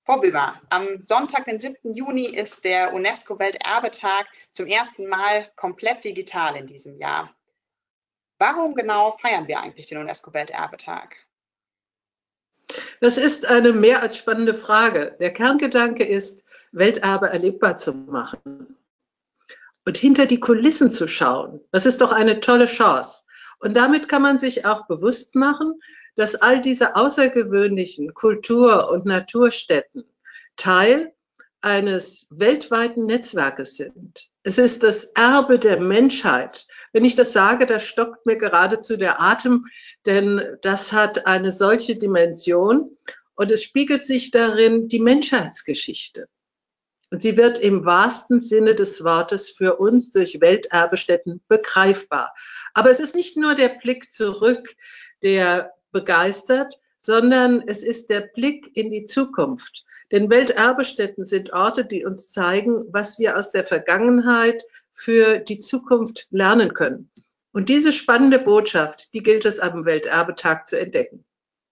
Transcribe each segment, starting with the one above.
Frau Böhmer, am Sonntag, den 7. Juni, ist der UNESCO-Welterbetag zum ersten Mal komplett digital in diesem Jahr. Warum genau feiern wir eigentlich den UNESCO-Welterbetag? Das ist eine mehr als spannende Frage. Der Kerngedanke ist, Welterbe erlebbar zu machen und hinter die Kulissen zu schauen. Das ist doch eine tolle Chance. Und damit kann man sich auch bewusst machen, dass all diese außergewöhnlichen Kultur- und Naturstätten Teil eines weltweiten Netzwerkes sind. Es ist das Erbe der Menschheit. Wenn ich das sage, da stockt mir geradezu der Atem, denn das hat eine solche Dimension und es spiegelt sich darin die Menschheitsgeschichte. Und sie wird im wahrsten Sinne des Wortes für uns durch Welterbestätten begreifbar. Aber es ist nicht nur der Blick zurück, der begeistert, sondern es ist der Blick in die Zukunft. Denn Welterbestätten sind Orte, die uns zeigen, was wir aus der Vergangenheit für die Zukunft lernen können. Und diese spannende Botschaft, die gilt es am Welterbetag zu entdecken.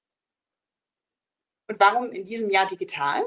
Und warum in diesem Jahr digital?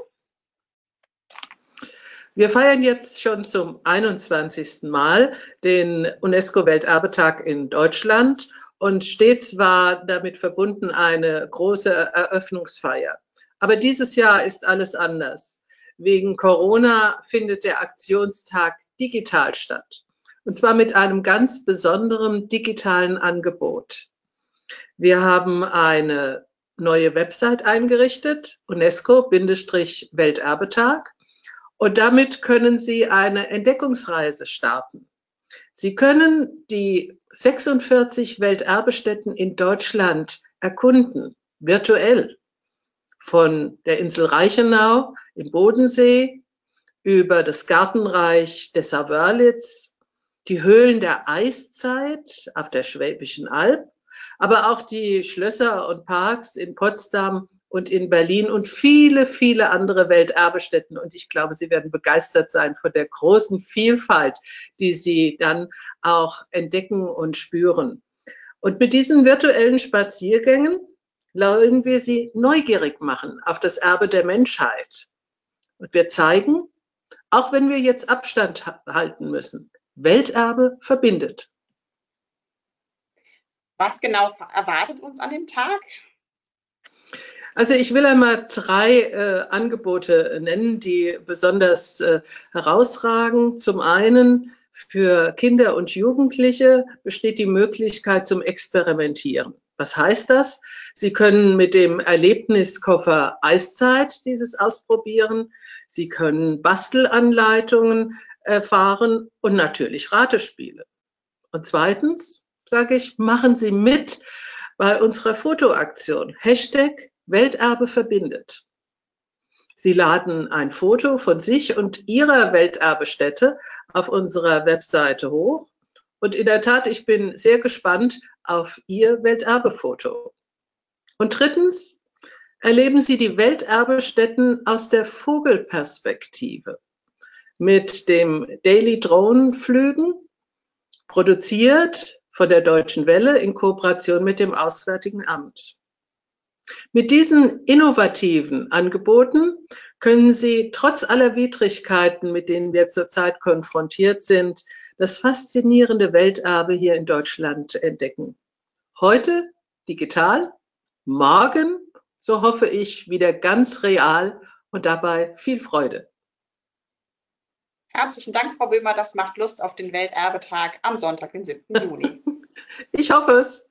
Wir feiern jetzt schon zum 21. Mal den UNESCO-Welterbetag in Deutschland und stets war damit verbunden eine große Eröffnungsfeier. Aber dieses Jahr ist alles anders. Wegen Corona findet der Aktionstag digital statt. Und zwar mit einem ganz besonderen digitalen Angebot. Wir haben eine neue Website eingerichtet, UNESCO-Welterbetag. Und damit können Sie eine Entdeckungsreise starten. Sie können die 46 Welterbestätten in Deutschland erkunden, virtuell. Von der Insel Reichenau im Bodensee über das Gartenreich Dessau-Wörlitz, die Höhlen der Eiszeit auf der Schwäbischen Alb, aber auch die Schlösser und Parks in Potsdam und in Berlin und viele, viele andere Welterbestätten. Und ich glaube, Sie werden begeistert sein von der großen Vielfalt, die Sie dann auch entdecken und spüren. Und mit diesen virtuellen Spaziergängen wollen wir Sie neugierig machen auf das Erbe der Menschheit. Und wir zeigen, auch wenn wir jetzt Abstand halten müssen, Welterbe verbindet. Was genau erwartet uns an dem Tag? Also ich will einmal drei Angebote nennen, die besonders herausragen. Zum einen für Kinder und Jugendliche besteht die Möglichkeit zum Experimentieren. Was heißt das? Sie können mit dem Erlebniskoffer Eiszeit dieses ausprobieren. Sie können Bastelanleitungen erfahren und natürlich Ratespiele. Und zweitens sage ich, machen Sie mit bei unserer Fotoaktion. #Welterbe verbindet. Sie laden ein Foto von sich und Ihrer Welterbestätte auf unserer Webseite hoch. Und in der Tat, ich bin sehr gespannt auf Ihr Welterbefoto. Und drittens, erleben Sie die Welterbestätten aus der Vogelperspektive mit dem Daily Drone Flügen, produziert von der Deutschen Welle in Kooperation mit dem Auswärtigen Amt. Mit diesen innovativen Angeboten können Sie trotz aller Widrigkeiten, mit denen wir zurzeit konfrontiert sind, das faszinierende Welterbe hier in Deutschland entdecken. Heute digital, morgen, so hoffe ich, wieder ganz real und dabei viel Freude. Herzlichen Dank, Frau Böhmer. Das macht Lust auf den Welterbetag am Sonntag, den 7. Juni. Ich hoffe es.